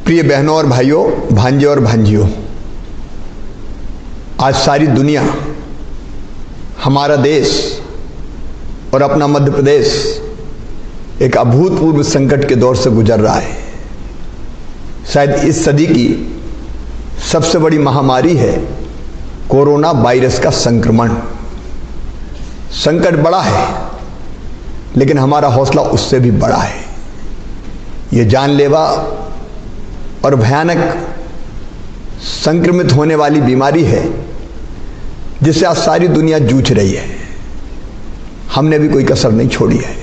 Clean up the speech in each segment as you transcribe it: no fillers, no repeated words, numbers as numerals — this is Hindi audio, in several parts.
प्रिय बहनों और भाइयों, भांजे और भांजियों, आज सारी दुनिया, हमारा देश और अपना मध्य प्रदेश एक अभूतपूर्व संकट के दौर से गुजर रहा है। शायद इस सदी की सबसे बड़ी महामारी है कोरोना वायरस का संक्रमण। संकट बड़ा है, लेकिन हमारा हौसला उससे भी बड़ा है। यह जानलेवा और भयानक संक्रमित होने वाली बीमारी है जिससे आज सारी दुनिया जूझ रही है। हमने भी कोई कसर नहीं छोड़ी है।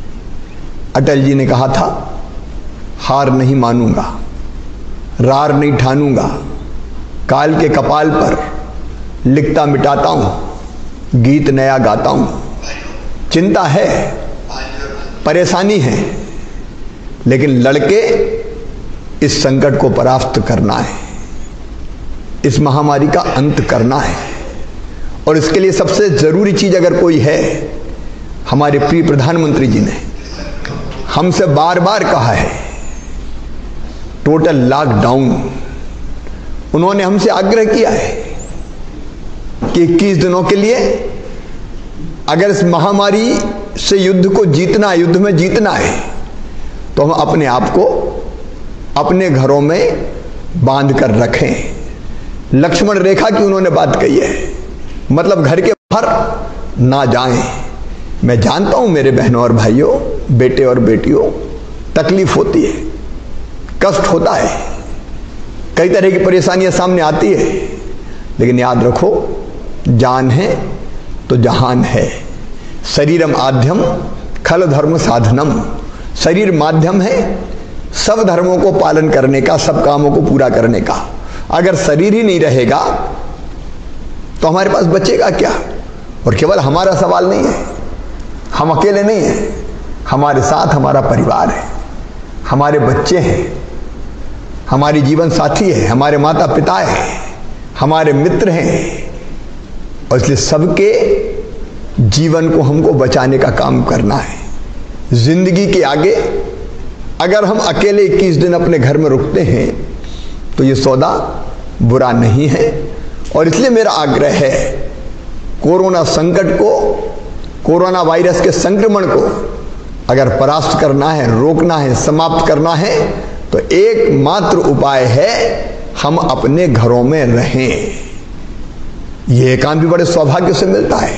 अटल जी ने कहा था, हार नहीं मानूंगा, रार नहीं ठानूंगा, काल के कपाल पर लिखता मिटाता हूं, गीत नया गाता हूं। चिंता है, परेशानी है, लेकिन लड़के इस संकट को परास्त करना है, इस महामारी का अंत करना है। और इसके लिए सबसे जरूरी चीज अगर कोई है, हमारे प्रिय प्रधानमंत्री जी ने हमसे बार बार कहा है, टोटल लॉकडाउन। उन्होंने हमसे आग्रह किया है कि 21 दिनों के लिए अगर इस महामारी से युद्ध को जीतना है, युद्ध में जीतना है, तो हम अपने आप को अपने घरों में बांध कर रखें। लक्ष्मण रेखा की उन्होंने बात कही है, मतलब घर के बाहर ना जाएं। मैं जानता हूं मेरे बहनों और भाइयों, बेटे और बेटियों, तकलीफ होती है, कष्ट होता है, कई तरह की परेशानियां सामने आती है, लेकिन याद रखो, जान है तो जहान है। शरीरम आद्यम खल धर्म साधनम। शरीर माध्यम है सब धर्मों को पालन करने का, सब कामों को पूरा करने का। अगर शरीर ही नहीं रहेगा तो हमारे पास बचेगा क्या? और केवल हमारा सवाल नहीं है, हम अकेले नहीं हैं, हमारे साथ हमारा परिवार है, हमारे बच्चे हैं, हमारी जीवन साथी है, हमारे माता पिता है, हमारे मित्र हैं। और इसलिए सबके जीवन को हमको बचाने का काम करना है। जिंदगी के आगे अगर हम अकेले 21 दिन अपने घर में रुकते हैं तो ये सौदा बुरा नहीं है। और इसलिए मेरा आग्रह है, कोरोना संकट को, कोरोना वायरस के संक्रमण को अगर परास्त करना है, रोकना है, समाप्त करना है, तो एकमात्र उपाय है हम अपने घरों में रहें। यह एकांत भी बड़े सौभाग्य से मिलता है।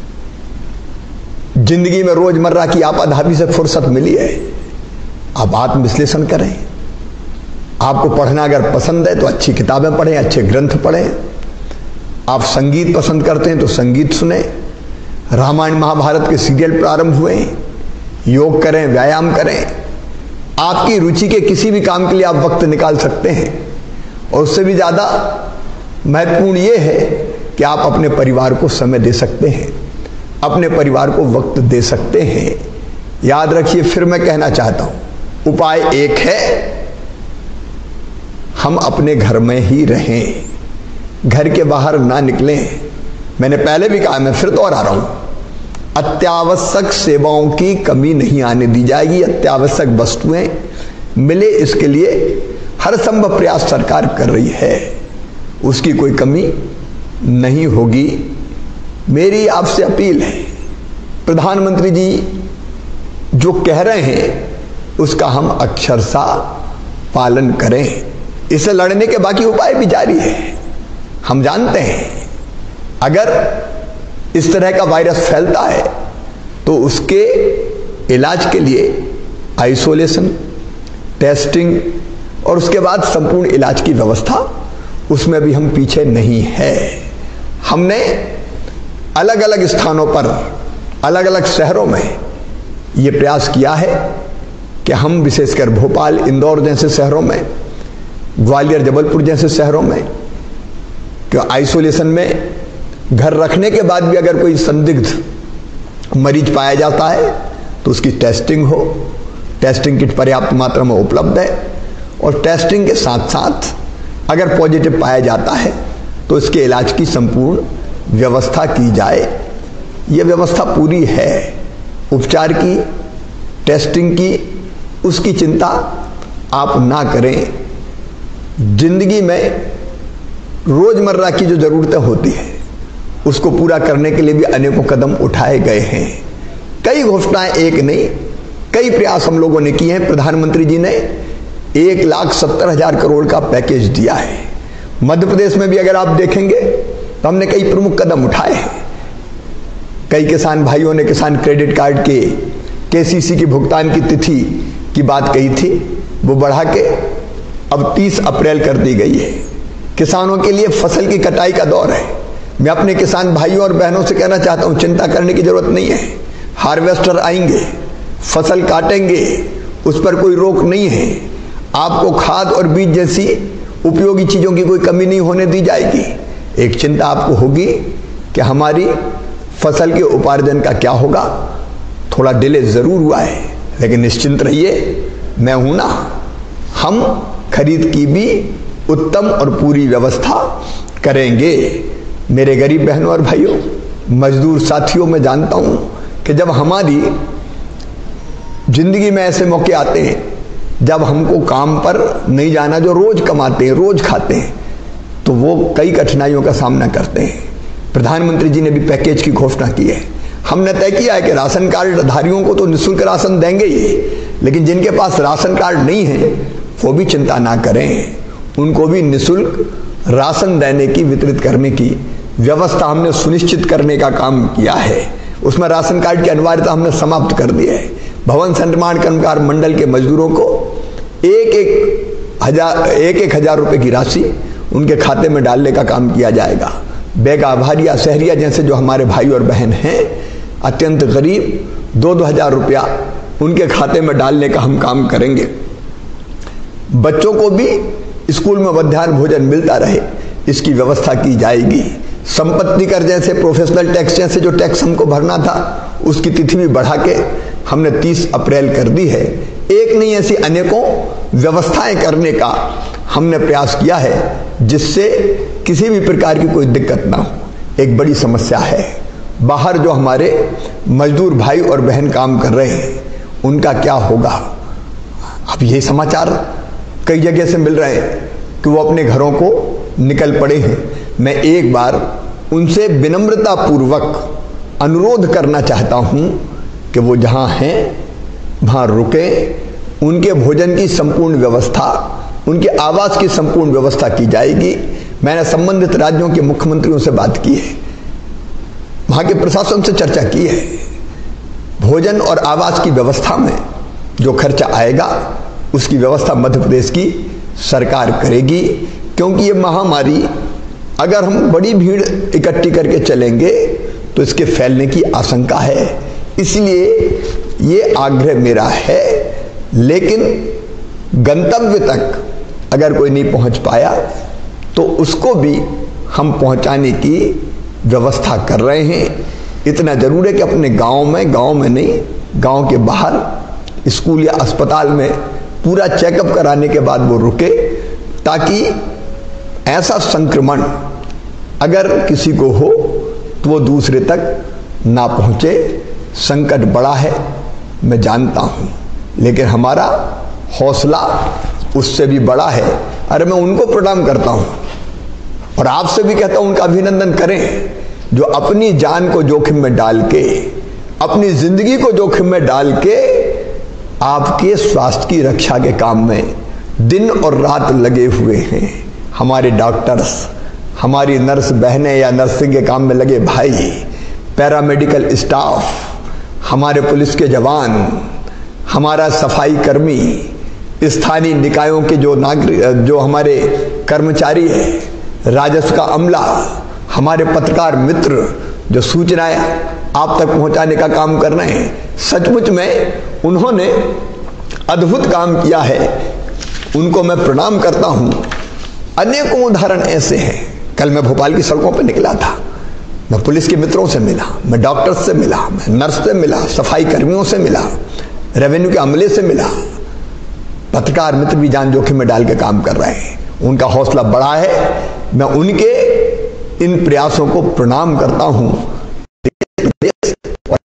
जिंदगी में रोजमर्रा की आपाधापी से फुर्सत मिली है। आप आत्मविश्लेषण करें। आपको पढ़ना अगर पसंद है तो अच्छी किताबें पढ़ें, अच्छे ग्रंथ पढ़ें। आप संगीत पसंद करते हैं तो संगीत सुने। रामायण महाभारत के सीरियल प्रारंभ हुए, योग करें, व्यायाम करें। आपकी रुचि के किसी भी काम के लिए आप वक्त निकाल सकते हैं। और उससे भी ज्यादा महत्वपूर्ण यह है कि आप अपने परिवार को समय दे सकते हैं, अपने परिवार को वक्त दे सकते हैं। याद रखिए, फिर मैं कहना चाहता हूं, उपाय एक है, हम अपने घर में ही रहें, घर के बाहर ना निकलें। मैंने पहले भी कहा, मैं फिर दोहरा रहा हूं, अत्यावश्यक सेवाओं की कमी नहीं आने दी जाएगी। अत्यावश्यक वस्तुएं मिले, इसके लिए हर संभव प्रयास सरकार कर रही है, उसकी कोई कमी नहीं होगी। मेरी आपसे अपील है, प्रधानमंत्री जी जो कह रहे हैं उसका हम अक्षरशः पालन करें। इसे लड़ने के बाकी उपाय भी जारी है। हम जानते हैं अगर इस तरह का वायरस फैलता है तो उसके इलाज के लिए आइसोलेशन, टेस्टिंग और उसके बाद संपूर्ण इलाज की व्यवस्था, उसमें भी हम पीछे नहीं है। हमने अलग अलग स्थानों पर, अलग अलग शहरों में ये प्रयास किया है कि हम विशेषकर भोपाल, इंदौर जैसे शहरों में, ग्वालियर, जबलपुर जैसे शहरों में, कि आइसोलेशन में घर रखने के बाद भी अगर कोई संदिग्ध मरीज पाया जाता है तो उसकी टेस्टिंग हो। टेस्टिंग किट पर्याप्त मात्रा में उपलब्ध है। और टेस्टिंग के साथ साथ अगर पॉजिटिव पाया जाता है तो इसके इलाज की संपूर्ण व्यवस्था की जाए। यह व्यवस्था पूरी है। उपचार की, टेस्टिंग की, उसकी चिंता आप ना करें। जिंदगी में रोजमर्रा की जो जरूरतें होती है उसको पूरा करने के लिए भी अनेकों कदम उठाए गए हैं। कई घोषणाएं, एक नहीं कई प्रयास हम लोगों ने किए हैं। प्रधानमंत्री जी ने 1,70,000 करोड़ का पैकेज दिया है। मध्य प्रदेश में भी अगर आप देखेंगे तो हमने कई प्रमुख कदम उठाए हैं। कई किसान भाइयों ने किसान क्रेडिट कार्ड के केसीसी की भुगतान की तिथि की बात कही थी, वो बढ़ा के अब 30 अप्रैल कर दी गई है। किसानों के लिए फसल की कटाई का दौर है। मैं अपने किसान भाइयों और बहनों से कहना चाहता हूं, चिंता करने की जरूरत नहीं है। हार्वेस्टर आएंगे, फसल काटेंगे, उस पर कोई रोक नहीं है। आपको खाद और बीज जैसी उपयोगी चीजों की कोई कमी नहीं होने दी जाएगी। एक चिंता आपको होगी कि हमारी फसल के उपार्जन का क्या होगा। थोड़ा डिले जरूर हुआ है, लेकिन निश्चिंत रहिए, मैं हूं ना। हम खरीद की भी उत्तम और पूरी व्यवस्था करेंगे। मेरे गरीब बहनों और भाइयों, मजदूर साथियों, मैं जानता हूं कि जब हमारी जिंदगी में ऐसे मौके आते हैं जब हमको काम पर नहीं जाना, जो रोज कमाते हैं, रोज खाते हैं, तो वो कई कठिनाइयों का सामना करते हैं। प्रधानमंत्री जी ने भी पैकेज की घोषणा की है। हमने तय किया है कि राशन कार्ड धारियों को तो निःशुल्क राशन देंगे ही, लेकिन जिनके पास राशन कार्ड नहीं है वो भी चिंता ना करें, उनको भी निःशुल्क राशन देने की, वितरित करने की व्यवस्था हमने सुनिश्चित करने का काम किया है। उसमें राशन कार्ड की अनिवार्यता हमने समाप्त कर दी है। भवन निर्माण कर्मकार मंडल के मजदूरों को एक हजार रुपए की राशि उनके खाते में डालने का काम किया जाएगा। बेगा, भारिया, शहरिया जैसे जो हमारे भाई और बहन हैं, अत्यंत गरीब, 2-2 हजार रुपया उनके खाते में डालने का हम काम करेंगे। बच्चों को भी स्कूल में मध्याह्न भोजन मिलता रहे, इसकी व्यवस्था की जाएगी। संपत्ति कर जैसे, प्रोफेशनल टैक्स जैसे जो टैक्स हमको भरना था, उसकी तिथि भी बढ़ा के हमने 30 अप्रैल कर दी है। एक नहीं, ऐसी अनेकों व्यवस्थाएं करने का हमने प्रयास किया है जिससे किसी भी प्रकार की कोई दिक्कत ना हो। एक बड़ी समस्या है, बाहर जो हमारे मजदूर भाई और बहन काम कर रहे हैं, उनका क्या होगा। अब ये समाचार कई जगह से मिल रहे हैं कि वो अपने घरों को निकल पड़े हैं। मैं एक बार उनसे विनम्रता पूर्वक अनुरोध करना चाहता हूं कि वो जहां हैं वहां रुकें। उनके भोजन की संपूर्ण व्यवस्था, उनके आवास की संपूर्ण व्यवस्था की जाएगी। मैंने संबंधित राज्यों के मुख्यमंत्रियों से बात की है, वहां के प्रशासन से चर्चा की है। भोजन और आवास की व्यवस्था में जो खर्चा आएगा उसकी व्यवस्था मध्य प्रदेश की सरकार करेगी, क्योंकि ये महामारी अगर हम बड़ी भीड़ इकट्ठी करके चलेंगे तो इसके फैलने की आशंका है। इसलिए ये आग्रह मेरा है, लेकिन गंतव्य तक अगर कोई नहीं पहुंच पाया तो उसको भी हम पहुंचाने की व्यवस्था कर रहे हैं। इतना जरूर है कि अपने गांव में नहीं, गांव के बाहर स्कूल या अस्पताल में पूरा चेकअप कराने के बाद वो रुके, ताकि ऐसा संक्रमण अगर किसी को हो तो वो दूसरे तक ना पहुंचे। संकट बड़ा है, मैं जानता हूं, लेकिन हमारा हौसला उससे भी बड़ा है। अरे मैं उनको प्रणाम करता हूं और आपसे भी कहता हूं, उनका अभिनंदन करें जो अपनी जान को जोखिम में डाल के, अपनी जिंदगी को जोखिम में डाल के आपके स्वास्थ्य की रक्षा के काम में दिन और रात लगे हुए हैं। हमारे डॉक्टर्स, हमारी नर्स बहनें या नर्सिंग के काम में लगे भाई, पैरामेडिकल स्टाफ, हमारे पुलिस के जवान, हमारा सफाई कर्मी, स्थानीय निकायों के जो हमारे कर्मचारी हैं, राजस्व का अमला, हमारे पत्रकार मित्र जो सूचनाएं आप तक पहुंचाने का काम कर रहे हैं, सचमुच में उन्होंने अद्भुत काम किया है, उनको मैं प्रणाम करता हूं। अनेकों उदाहरण ऐसे हैं। कल मैं भोपाल की सड़कों पर निकला था, मैं पुलिस के मित्रों से मिला, मैं डॉक्टर्स से मिला, मैं नर्स से मिला, सफाई कर्मियों से मिला, रेवेन्यू के अमले से मिला। पत्रकार मित्र भी जान जोखिम में डाल के काम कर रहे हैं, उनका हौसला बड़ा है। मैं उनके इन प्रयासों को प्रणाम करता हूं,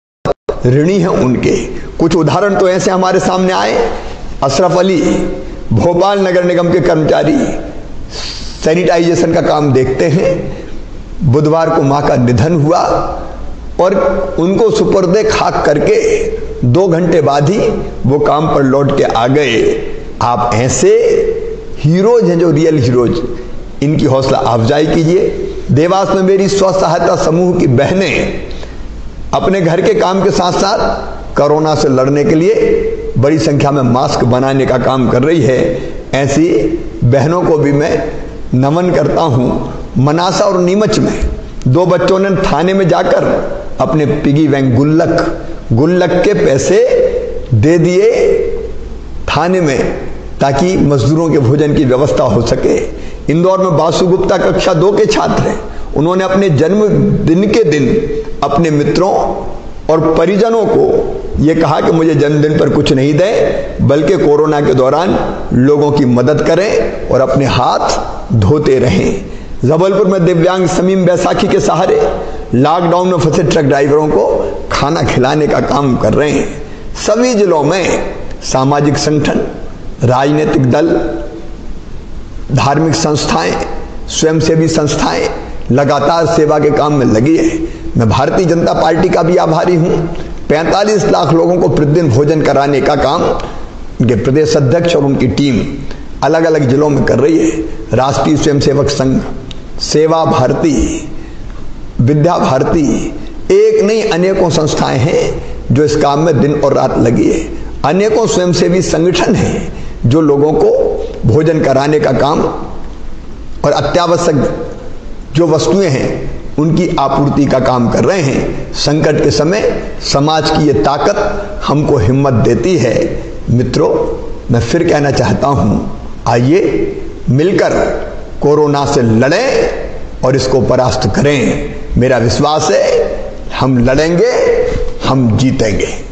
ऋणी हैं उनके। कुछ उदाहरण तो ऐसे हमारे सामने आए, अशरफ अली भोपाल नगर निगम के कर्मचारी सैनिटाइजेशन का काम देखते हैं। बुधवार को मां का निधन हुआ और उनको सुपुर्दे खाक करके 2 घंटे बाद ही वो काम पर लौट के आ गए। आप ऐसे हीरोज हैं जो रियल हीरोज, इनकी हौसला अफजाई कीजिए। देवास में मेरी स्व सहायता समूह की बहनें अपने घर के काम के साथ साथ कोरोना से लड़ने के लिए बड़ी संख्या में मास्क बनाने का काम कर रही है। ऐसी बहनों को भी मैं नमन करता हूं। मनासा और नीमच में 2 बच्चों ने थाने में जाकर अपने पिगी बैंक गुल्लक के पैसे दे दिए थाने में, ताकि मजदूरों के भोजन की व्यवस्था हो सके। इंदौर में बासु गुप्ता कक्षा 2 के छात्र हैं। उन्होंने अपने जन्मदिन के दिन अपने मित्रों और परिजनों को ये कहा कि मुझे जन्मदिन पर कुछ नहीं दें, बल्कि कोरोना के दौरान लोगों की मदद करें और अपने हाथ धोते रहें। जबलपुर में दिव्यांग समीम बैसाखी के सहारे लॉकडाउन में फंसे ट्रक ड्राइवरों को खाना खिलाने का काम कर रहे हैं। सभी जिलों में सामाजिक संगठन, राजनीतिक दल, धार्मिक संस्थाएं, स्वयंसेवी संस्थाएं लगातार सेवा के काम में लगी है। मैं भारतीय जनता पार्टी का भी आभारी हूं। 45 लाख लोगों को प्रतिदिन भोजन कराने का काम उनके प्रदेश अध्यक्ष और उनकी टीम अलग अलग जिलों में कर रही है। राष्ट्रीय स्वयंसेवक संघ, सेवा भारती, विद्या भारती, एक नहीं अनेकों संस्थाएं हैं जो इस काम में दिन और रात लगी है। अनेकों स्वयंसेवी संगठन हैं जो लोगों को भोजन कराने का काम और अत्यावश्यक जो वस्तुएं हैं उनकी आपूर्ति का काम कर रहे हैं। संकट के समय समाज की ये ताकत हमको हिम्मत देती है। मित्रों, मैं फिर कहना चाहता हूं, आइए मिलकर कोरोना से लड़ें और इसको परास्त करें। मेरा विश्वास है हम लड़ेंगे, हम जीतेंगे।